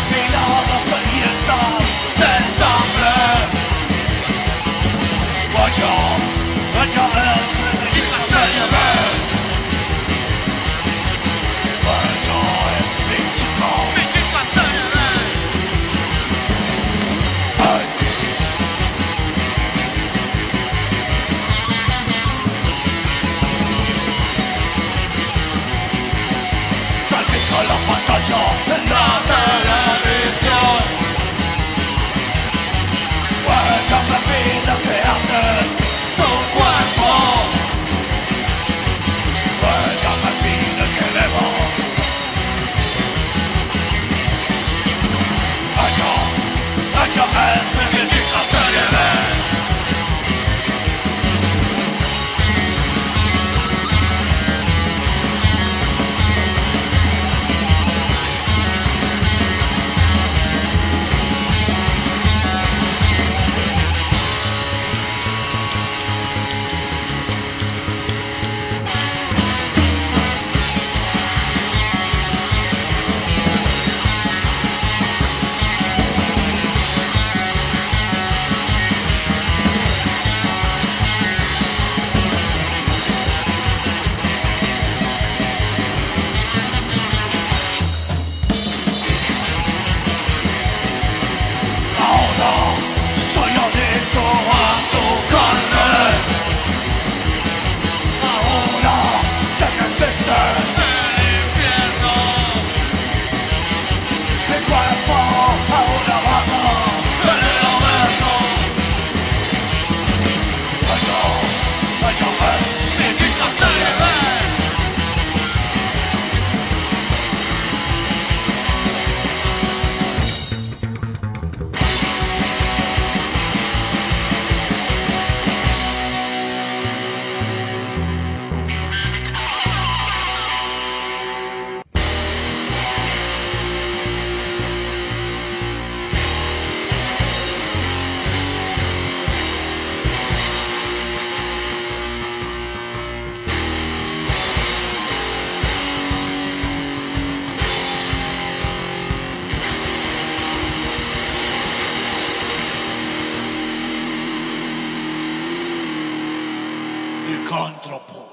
Licantropo.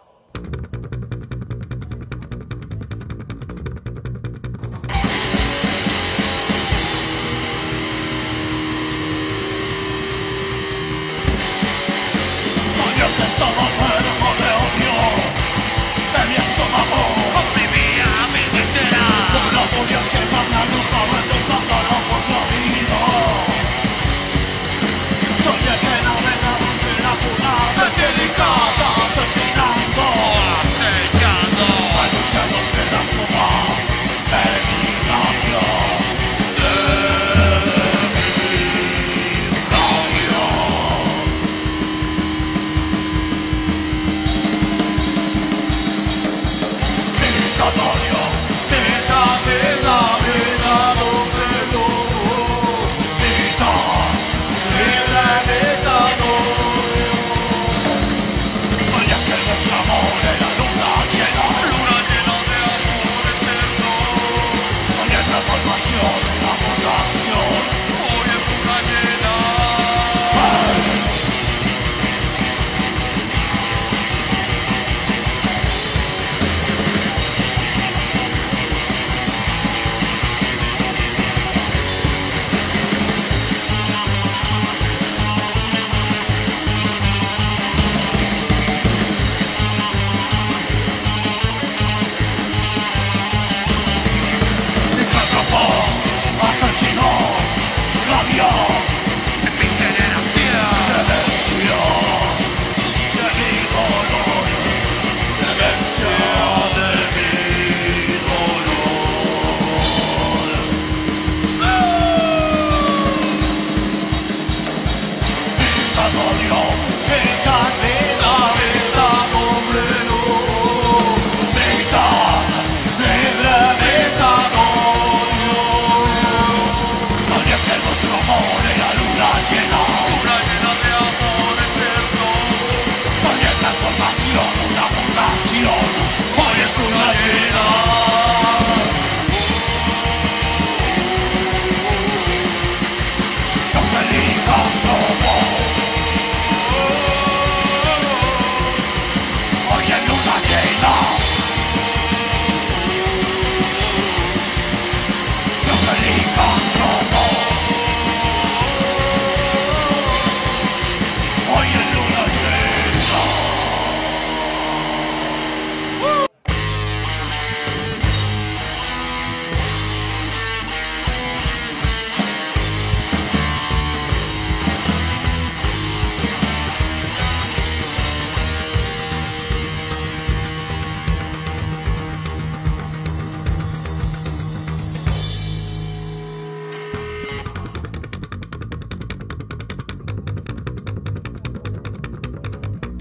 Soy el tentado enfermo de odio de mi estómago. Oprimía mi entera. Una furia se manda los momentos pasará por la vida. Soy el que navega entre la puna, se tiene casa asesina.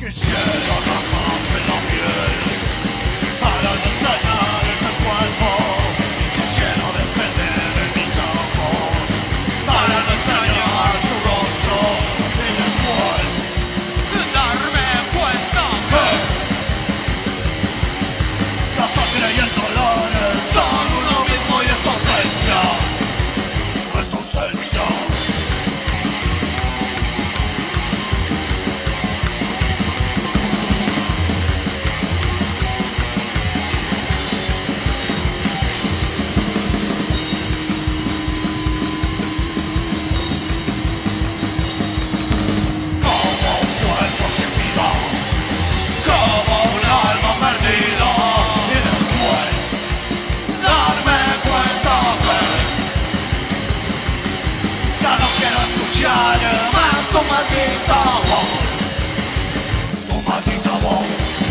Quisiera arrancarme la piel para no extrañar este cuerpo. Quisiera desprenderme mis ojos para no extrañar tu rostro y después darme cuenta la sangre y el dolor son uno mismo y es tu ausencia, no es tu ausencia. Más tu maldita voz, tu maldita voz.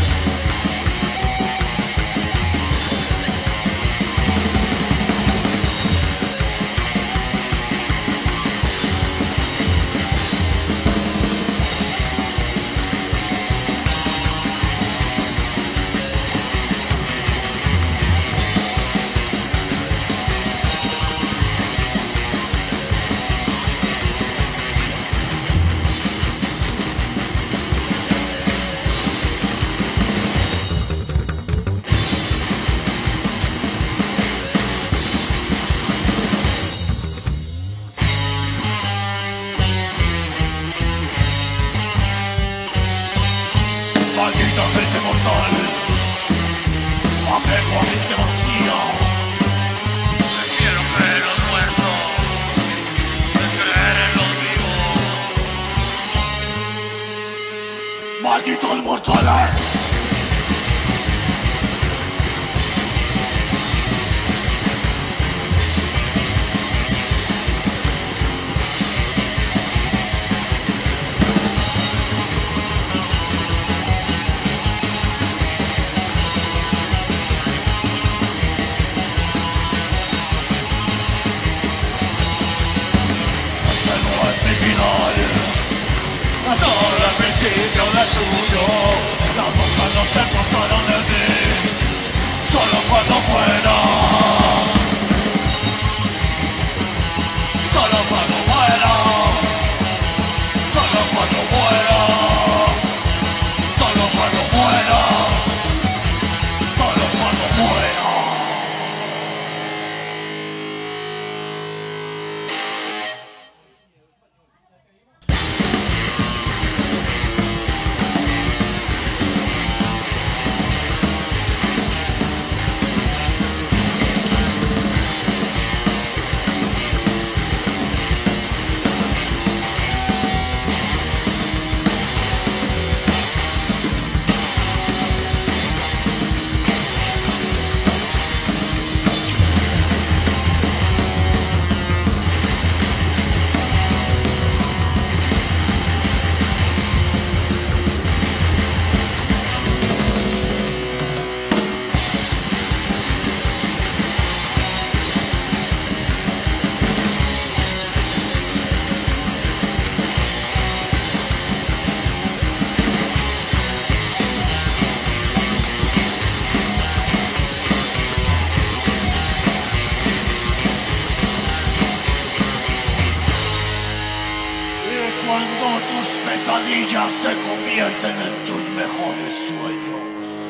Maldita gente mortal, apego a mente vacía. Prefiero creer en los muertos que creer en los vivos. Malditos mortales. Solo el principio del tuyo. Las cosas no se pasaron de ti, solo cuando muera. Solo cuando muera. Solo cuando muera. Solo cuando muera. Solo cuando muera. Cuando tus pesadillas se convierten en tus mejores sueños.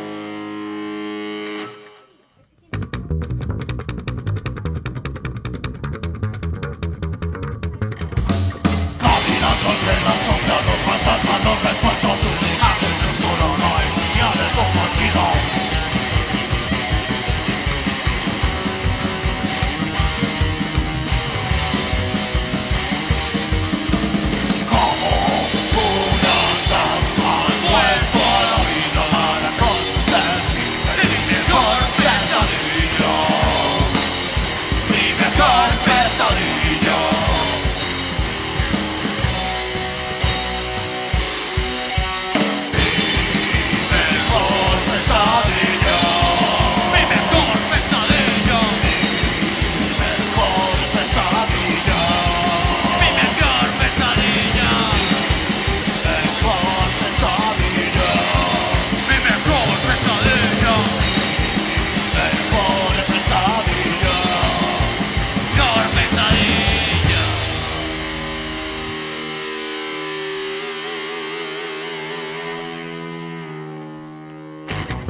Caminando entre las sombras, los fantasmas, los recuerdos unidades, no solo no hay señales compartidos. Como una danza, vuelvo a la vida.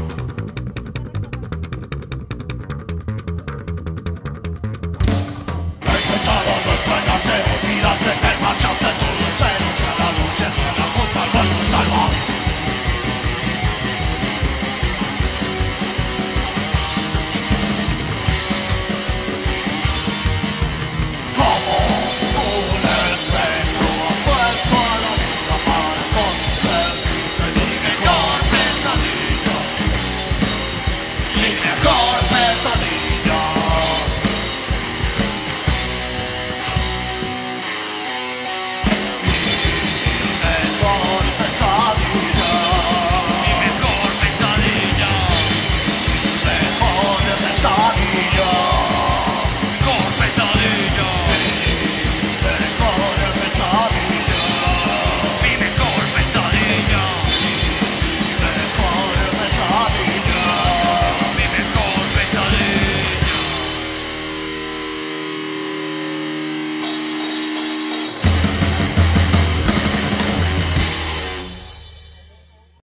He intentado no extrañarte, olvidarte que marchaste